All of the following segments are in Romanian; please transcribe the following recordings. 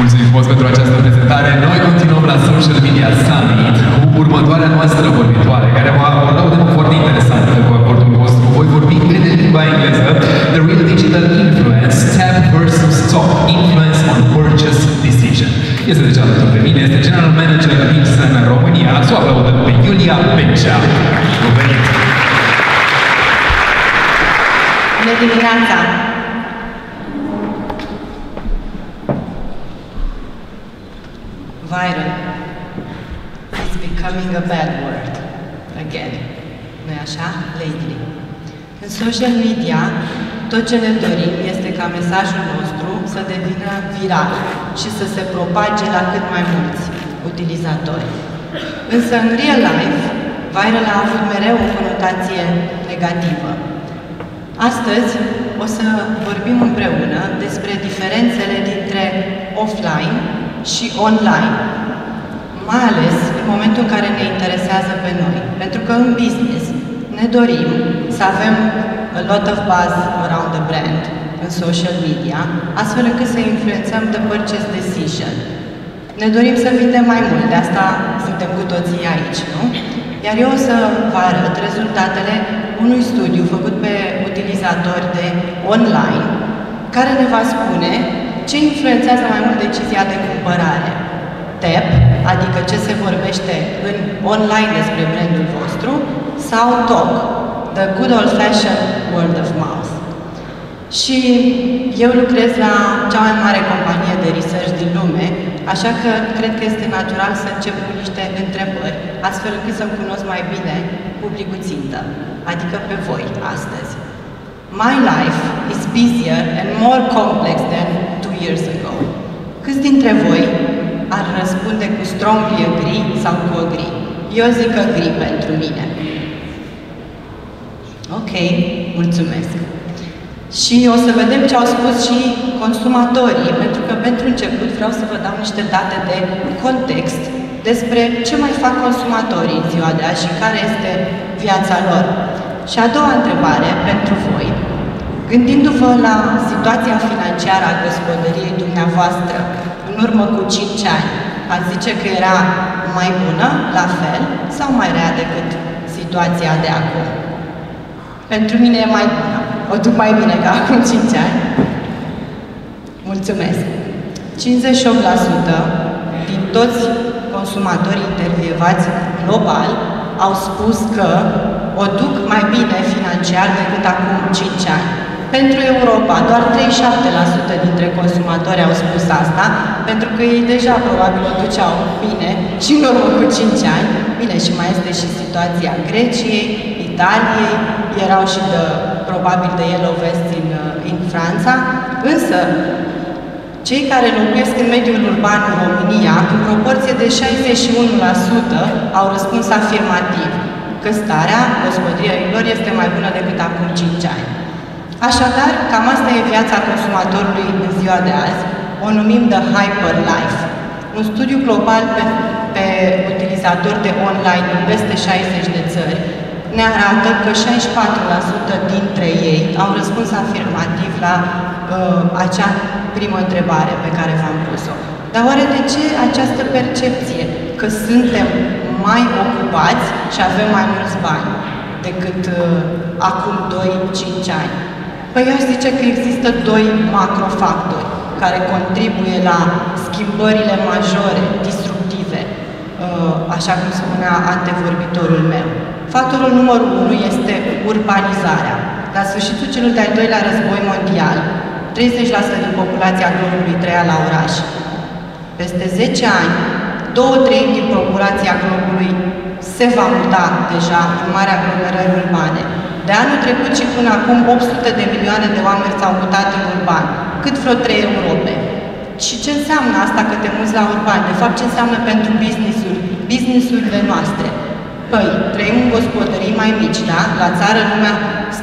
Mulțumim frumos pentru această prezentare. Noi continuăm la Social Media Summit cu următoarea noastră vorbitoare, care va aborda o temă foarte interesantă cu acordul vostru. Voi vorbi în limba engleză. The Real Digital Influence, Tap versus Top, Influence on Purchase Decision. Este deja alături de mine, este General Manager Ipsen România. Să o aplaudăm pe Iulia Bencea. Bun venit! Bună dimineața! Viral is becoming a bad word again. Nu-i așa? Lately. În social media, tot ce ne dorim este ca mesajul nostru să devină viral și să se propage la cât mai mulți utilizatori. Însă, în real life, viral a avut mereu o conotație negativă. Astăzi o să vorbim împreună despre diferențele dintre offline și online, mai ales în momentul în care ne interesează pe noi. Pentru că în business ne dorim să avem a lot of buzz around the brand în social media, astfel încât să influențăm the purchase decision. Ne dorim să vindem mai mult, de asta suntem cu toții aici, nu? Iar eu o să vă arăt rezultatele unui studiu făcut pe utilizatori de online, care ne va spune ce influențează mai mult decizia de cumpărare. Tap, adică ce se vorbește în online despre brandul vostru, sau Talk, the good old-fashioned word of mouth. Și eu lucrez la cea mai mare companie de research din lume, așa că cred că este natural să încep cu niște întrebări, astfel încât să-mi cunosc mai bine publicul țintă, adică pe voi astăzi. My life is busier and more complex than 2 years ago. Câți dintre voi ar răspunde cu strongly agree sau cu agree? Eu zic agree pentru mine. Ok, mulțumesc. Și o să vedem ce au spus și consumatorii, pentru că pentru început vreau să vă dau niște date de context despre ce mai fac consumatorii în ziua de azi și care este viața lor. Și a doua întrebare pentru voi. Gândindu-vă la situația financiară a gospodăriei dumneavoastră în urmă cu 5 ani, ați zice că era mai bună, la fel, sau mai rea decât situația de acum? Pentru mine e mai bună. O duc mai bine ca acum 5 ani. Mulțumesc! 58% din toți consumatorii intervievați global au spus că o duc mai bine financiar decât acum 5 ani. Pentru Europa, doar 37% dintre consumatori au spus asta, pentru că ei deja probabil o duceau bine și în urmă cu 5 ani. Bine, și mai este și situația Greciei, Italiei, erau și probabil de yellow vest în Franța, însă cei care locuiesc în mediul urban în România, în proporție de 61%, au răspuns afirmativ că starea gospodăriei lor este mai bună decât acum 5 ani. Așadar, cam asta e viața consumatorului în ziua de azi, o numim The Hyper Life. Un studiu global pe utilizatori de online în peste 60 de țări ne arată că 64% dintre ei au răspuns afirmativ la acea primă întrebare pe care v-am pus-o. Dar oare de ce această percepție că suntem mai ocupați și avem mai mulți bani decât acum 2-5 ani? Păi eu aș zice că există 2 macrofactori care contribuie la schimbările majore, disruptive, așa cum spunea antevorbitorul meu. Factorul numărul 1 este urbanizarea. La sfârșitul celui de-al doilea război mondial, 30% din populația globului trăia la oraș. Peste 10 ani, 2/3 din populația globului se va muta deja în mari aglomerări urbane. De anul trecut și până acum, 800 de milioane de oameni s-au mutat în urban, cât vreo 3 Europe. Și ce înseamnă asta că te muți la urban? De fapt, ce înseamnă pentru business-urile noastre? Păi, trăim în gospodării mai mici, da? La țară lumea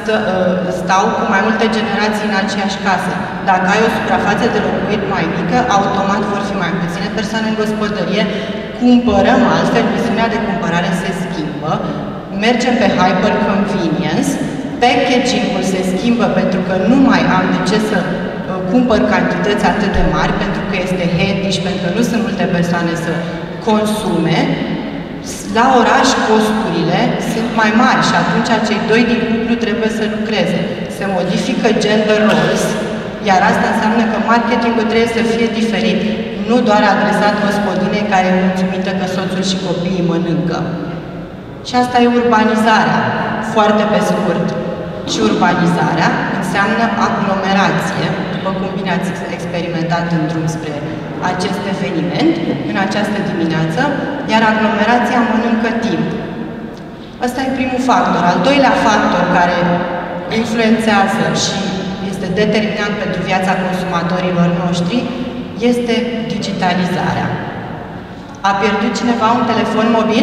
stau cu mai multe generații în aceeași casă. Dacă ai o suprafață de locuit mai mică, automat vor fi mai puține persoane în gospodărie, cumpărăm altfel, misiunea de cumpărare se schimbă, mergem pe hyper convenience, packaging-ul se schimbă pentru că nu mai am de ce să cumpăr cantități atât de mari, pentru că este handy și pentru că nu sunt multe persoane să consume, la oraș costurile sunt mai mari și atunci cei doi din cuplu trebuie să lucreze. Se modifică gender roles, iar asta înseamnă că marketingul trebuie să fie diferit, nu doar adresat gospodinei care e mulțumită că soțul și copiii mănâncă. Și asta e urbanizarea, foarte pe scurt. Și urbanizarea înseamnă aglomerație, după cum bine ați experimentat în drum spre acest eveniment, în această dimineață, iar aglomerația mănâncă timp. Ăsta e primul factor. Al doilea factor care influențează și este determinant pentru viața consumatorilor noștri este digitalizarea. A pierdut cineva un telefon mobil?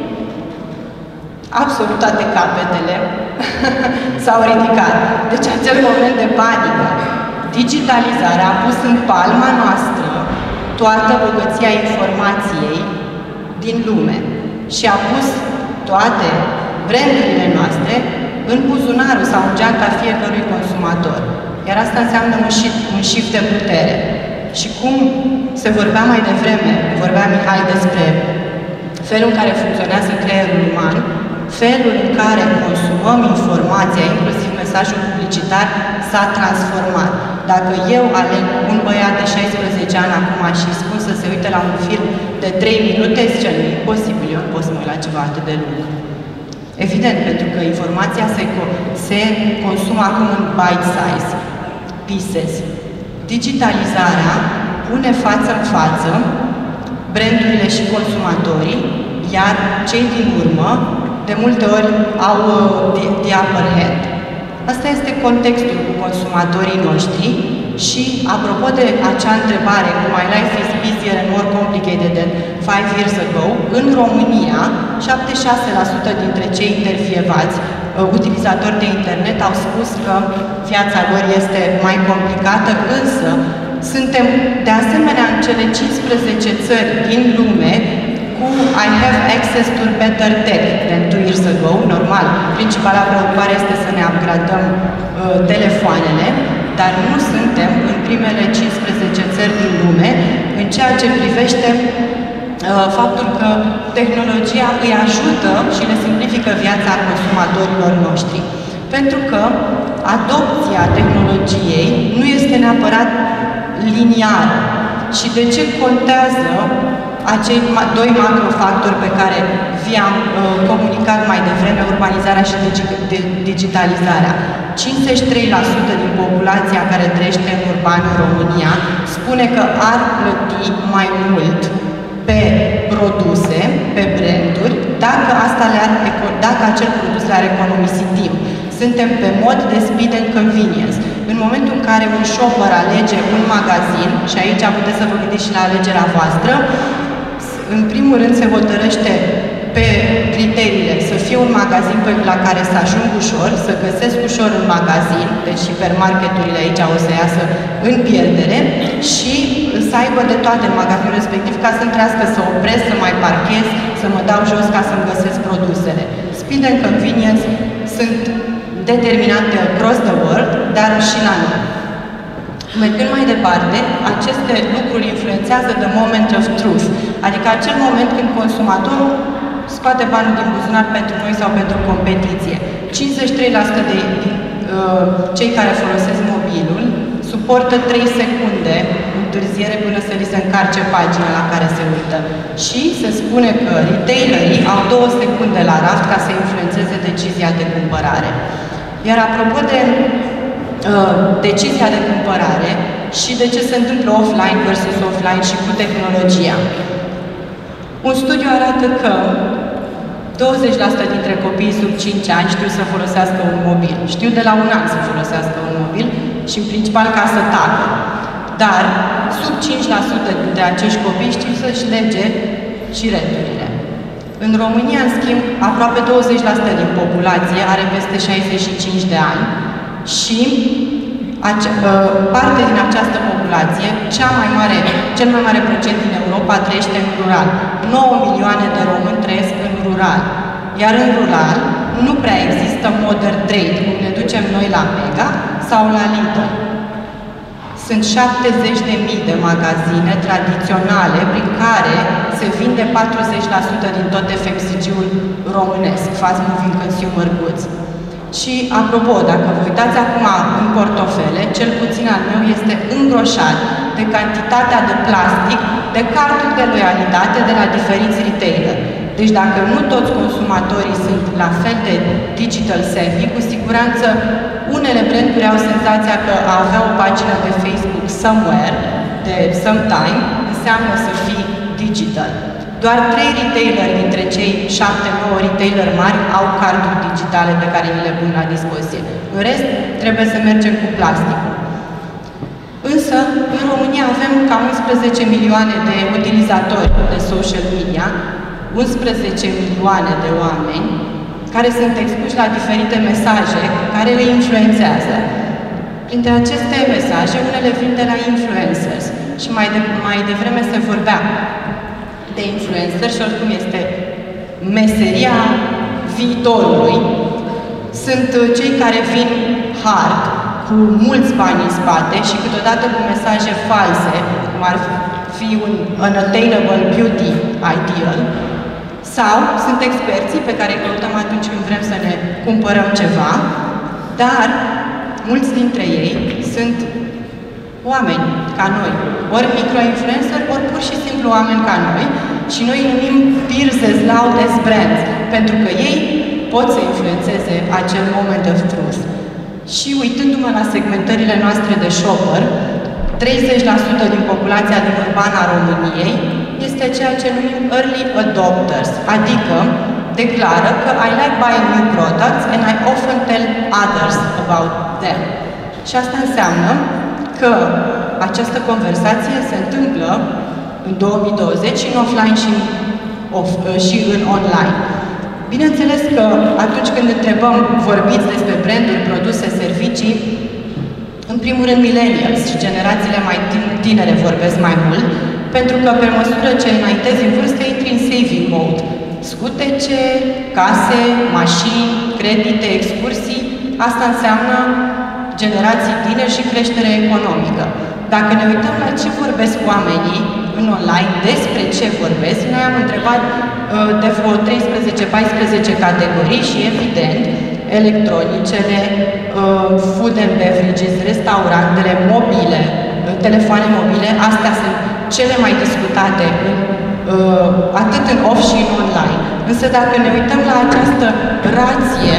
Absolut toate capetele s-au ridicat. Deci acel moment de panică. Digitalizarea a pus în palma noastră toată bogăția informației din lume și a pus toate brandurile noastre în buzunarul sau în geanta fiecărui consumator. Iar asta înseamnă un shift de putere. Și cum se vorbea mai devreme, vorbea Mihai despre felul în care funcționează creierul uman, felul în care consumăm informația, inclusiv mesajul publicitar, s-a transformat. Dacă eu aleg un băiat de 16 ani acum și îi spun să se uite la un film de 3 minute, zice, nu e posibil, eu nu pot să mă uit la ceva atât de lung. Evident, pentru că informația se consumă acum în bite size, pieces. Digitalizarea pune față în față brandurile și consumatorii, iar cei din urmă, de multe ori, au the upper hand. Asta este contextul cu consumatorii noștri și, apropo de acea întrebare, cum my life is busier and more complicated than 5 years ago, în România, 76% dintre cei intervievați, utilizatori de internet, au spus că viața lor este mai complicată, însă suntem, de asemenea, în cele 15 țări din lume cu I have access to better tech than 2 years ago. Normal, principala preocupare este să ne upgradăm telefoanele, dar nu suntem în primele 15 țări din lume în ceea ce privește faptul că tehnologia îi ajută și le simplifică viața consumatorilor noștri. Pentru că adopția tehnologiei nu este neapărat liniară. Și de ce contează acei doi macrofactori pe care vi-am comunicat mai devreme, urbanizarea și digitalizarea? 53% din populația care trăiește în urban în România spune că ar plăti mai mult pe produse, pe branduri, dacă acel produs le-ar economisi timp. Suntem pe mod de speed and convenience. În momentul în care un shopper alege un magazin, și aici puteți să vă gândiți și la alegerea voastră, în primul rând se hotărăște pe criteriile să fie un magazin la care să ajung ușor, să găsesc ușor în magazin, deci hipermarketurile aici o să iasă în pierdere, și să aibă de toate în magazinul respectiv ca să-mi trească să opresc, să mai parchez, să mă dau jos ca să-mi găsesc produsele. Speed and convenience sunt determinante across the world, dar și la noi. Mergând mai departe, aceste lucruri influențează the moment of truth, adică acel moment când consumatorul scoate banul din buzunar pentru noi sau pentru competiție. 53% de cei care folosesc mobilul suportă 3 secunde întârziere până să li se încarce pagina la care se uită. Și se spune că retailerii au 2 secunde la raft ca să influențeze decizia de cumpărare. Iar apropo de decizia de cumpărare și de ce se întâmplă offline versus offline și cu tehnologia. Un studiu arată că 20% dintre copiii sub 5 ani știu să folosească un mobil. Știu de la 1 an să folosească un mobil și în principal ca să tacă. Dar sub 5% dintre acești copii știu să-și lege și returile. În România, în schimb, aproape 20% din populație are peste 65 de ani și parte din această populație, cel mai mare procent din Europa, trăiește în rural. 9 milioane de români trăiesc în rural. Iar în rural nu prea există modern trade, cum ne ducem noi la Mega sau la Lidl. Sunt 70.000 de magazine tradiționale prin care se vinde 40% din tot FMCG-ul românesc, Fast Moving Consumer Goods. Și, apropo, dacă vă uitați acum în portofele, cel puțin al meu este îngroșat de cantitatea de plastic, de carduri de loialitate de la diferiți retailer. Deci dacă nu toți consumatorii sunt la fel de digital savvy, cu siguranță unele branduri au senzația că a avea o pagină pe Facebook somewhere, de sometime, înseamnă să fii digital. Doar 3 retaileri dintre cei 7-9 retaileri mari au carduri digitale pe care ni le pun la dispoziție. În rest, trebuie să mergem cu plasticul. Însă, în România avem cam 11 milioane de utilizatori de social media, 11 milioane de oameni care sunt expuși la diferite mesaje care le influențează. Printre aceste mesaje, unele vin de la influencers și mai devreme se vorbea de influencer și oricum este meseria viitorului. Sunt cei care vin hard, cu mulți bani în spate și câteodată cu mesaje false, cum ar fi un unattainable beauty ideal, sau sunt experții pe care îi căutăm atunci când vrem să ne cumpărăm ceva, dar mulți dintre ei sunt oameni ca noi, ori micro-influencer, ori pur și simplu oameni ca noi și noi îi numim peers as loud as brands, pentru că ei pot să influențeze acel moment of truth. Și uitându-mă la segmentările noastre de shopper, 30% din populația din urbana României este ceea ce numim early adopters, adică declară că I like buying new products and I often tell others about them. Și asta înseamnă că această conversație se întâmplă în 2020 și în offline și în online. Bineînțeles că atunci când întrebăm, vorbiți despre branduri, produse, servicii, în primul rând millennials și generațiile mai tinere vorbesc mai mult, pentru că pe măsură ce înaintezi în vârstă, intri în saving mode. Scutece, case, mașini, credite, excursii, asta înseamnă generații tineri și creștere economică. Dacă ne uităm la ce vorbesc oamenii în online, despre ce vorbesc, noi am întrebat de vreo 13-14 categorii și, evident, electronicele, food and beverages, restaurantele, mobile, telefoane mobile, astea sunt cele mai discutate atât în off și în online. Însă dacă ne uităm la această rație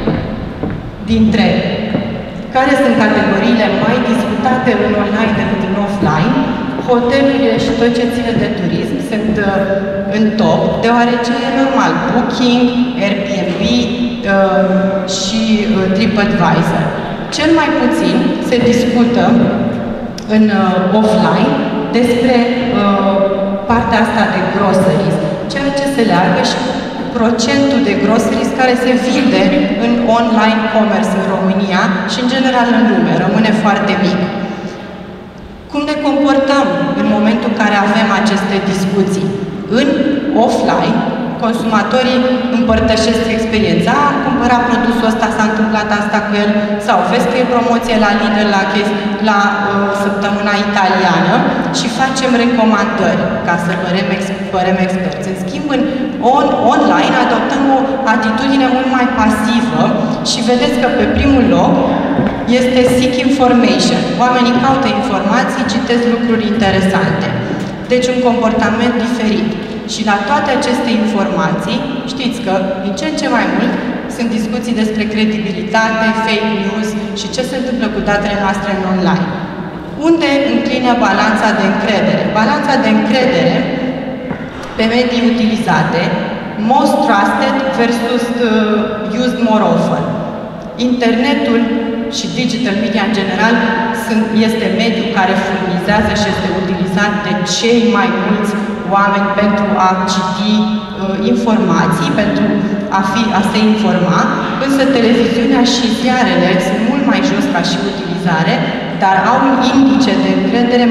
dintre care sunt categoriile mai discutate în online decât în offline, hotelurile și tot ce ține de turism sunt în top, deoarece e normal, Booking, Airbnb și TripAdvisor. Cel mai puțin se discută în offline despre partea asta de groceries, ceea ce se leagă și procentul de groceries care se vinde în online commerce în România și în general în lume, rămâne foarte mic. Cum ne comportăm în momentul în care avem aceste discuții? În offline, consumatorii împărtășesc experiența, am cumpărat produsul ăsta, s-a întâmplat asta cu el, sau vezi că e promoție la Lidl, la săptămâna italiană și facem recomandări ca să părem experți. În schimb, în online adoptăm o atitudine mult mai pasivă și vedeți că pe primul loc este seek information. Oamenii caută informații, citesc lucruri interesante. Deci un comportament diferit. Și la toate aceste informații, știți că din ce în ce mai mult sunt discuții despre credibilitate, fake news și ce se întâmplă cu datele noastre în online. Unde înclină balanța de încredere? Balanța de încredere pe medii utilizate, most trusted versus used more often. Internetul și digital media în general este mediul care furnizează și este utilizat de cei mai mulți oameni pentru a citi informații, pentru a se informa, însă televiziunea și ziarele sunt mult mai jos ca și utilizare, dar au un indice de încredere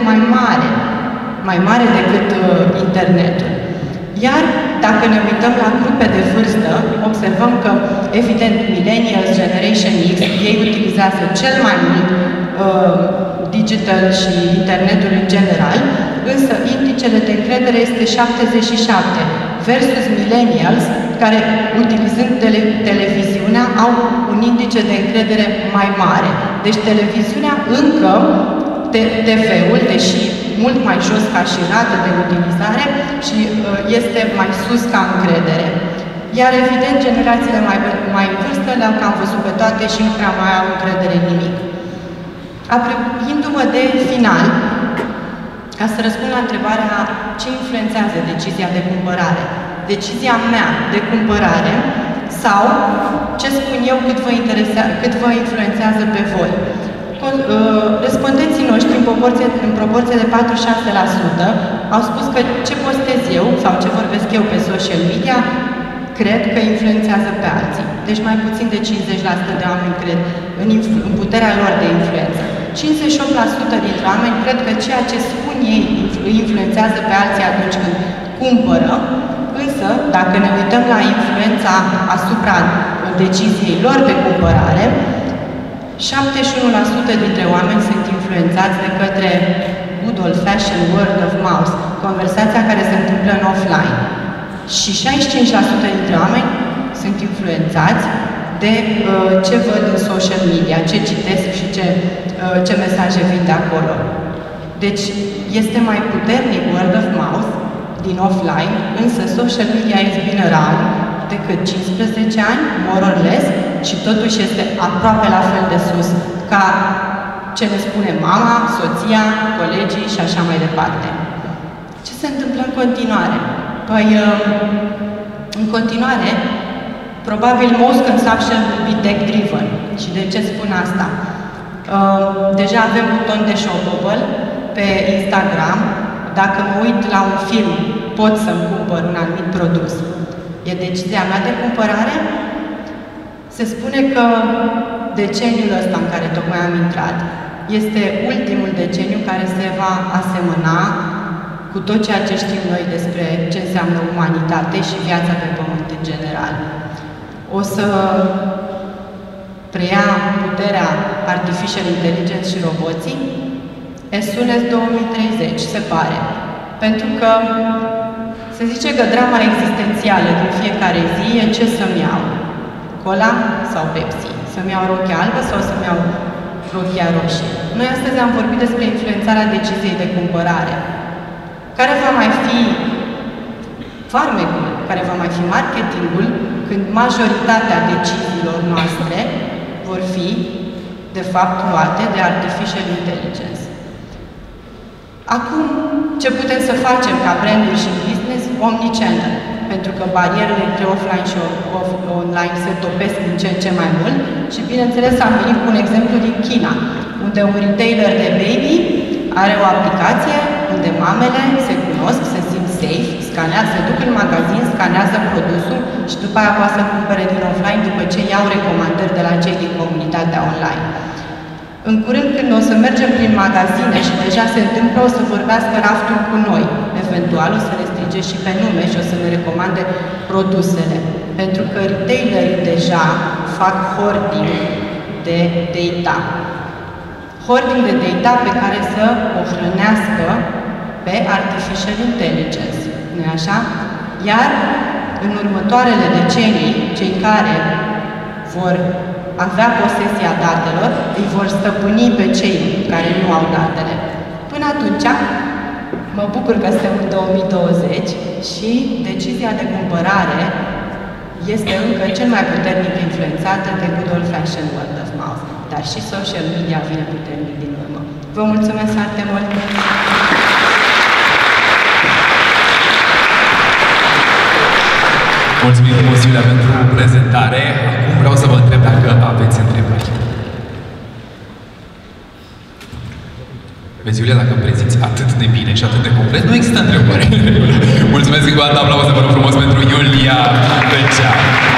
mai mare decât internetul. Iar dacă ne uităm la grupe de vârstă, observăm că, evident, Millennials, Generation X, ei utilizează cel mai mult digital și internetul în general, însă indicele de încredere este 77 versus millennials, care, utilizând televiziunea, au un indice de încredere mai mare. Deci televiziunea încă, TV-ul, deși mult mai jos ca și rată de utilizare, și este mai sus ca încredere. Iar evident, generațiile mai în vârstă le-am cam văzut pe toate și nu prea mai au încredere în nimic. Apropiindu-mă de final, ca să răspund la întrebarea ce influențează decizia de cumpărare, decizia mea de cumpărare sau ce spun eu cât vă influențează pe voi. Respondenții noștri, în proporție de 46%, au spus că ce postez eu sau ce vorbesc eu pe social media cred că influențează pe alții. Deci mai puțin de 50% de oameni cred în puterea lor de influență. 58% dintre oameni cred că ceea ce spun ei îi influențează pe alții atunci când cumpără, însă, dacă ne uităm la influența asupra deciziei lor de cumpărare, 71% dintre oameni sunt influențați de către good old-fashioned word of mouth, conversația care se întâmplă în offline. Și 65% dintre oameni sunt influențați de ce văd în social media, ce citesc și ce mesaje vin de acolo. Deci este mai puternic word of mouth din offline, însă social media is been around decât 15 ani, more or less, și totuși este aproape la fel de sus ca ce ne spune mama, soția, colegii și așa mai departe. Ce se întâmplă în continuare? Păi, în continuare, probabil most consumption will be tech-driven. Și de ce spun asta? Deja avem buton de shoppable pe Instagram. Dacă mă uit la un film, pot să-mi cumpăr un anumit produs. E decizia mea de cumpărare? Se spune că deceniul ăsta în care tocmai am intrat este ultimul deceniu care se va asemăna cu tot ceea ce știm noi despre ce înseamnă umanitate și viața pe pământ în general. O să preia puterea artificial intelligence și roboții as soon as 2030, se pare. Pentru că se zice că drama existențială din fiecare zi e ce să-mi iau. Cola sau Pepsi? Să-mi iau rochia albă sau să-mi iau rochia roșie? Noi astăzi am vorbit despre influențarea deciziei de cumpărare. Care va mai fi farmecul, care va mai fi marketingul, când majoritatea deciziilor noastre vor fi, de fapt, luate de artificial intelligence. Acum, ce putem să facem ca branduri și business? Omnichannel. Pentru că barierele între offline și online se topesc din ce în ce mai mult și, bineînțeles, am venit cu un exemplu din China, unde un retailer de baby are o aplicație unde mamele se cunosc, se simt safe, se duc în magazin, scanează produsul și după aia poate să cumpere din offline după ce iau recomandări de la cei din comunitatea online. În curând, când o să mergem prin magazine și deja se întâmplă, o să vorbească raftul cu noi. Eventual o să ne strige și pe nume și o să ne recomande produsele. Pentru că retailerii deja fac hoarding de data. Hoarding de data pe care să o hrănească pe artificial intelligence. Nu-i așa? Iar în următoarele decenii, cei care vor avea posesia datelor, îi vor stăpâni pe cei care nu au datele. Până atunci, mă bucur că suntem în 2020 și decizia de cumpărare este încă cel mai puternic influențată de good old-fashioned word of mouth, dar și social media vine puternic din urmă. Vă mulțumesc foarte mult! Mulțumim frumos, Iulia, pentru prezentare. Acum vreau să vă întreb dacă aveți întrebări. Vezi, Iulia, dacă prezinți atât de bine și atât de complet, nu există întrebări. Mulțumesc încă o dată, aplauze, vă rog frumos, pentru Iulia Becea.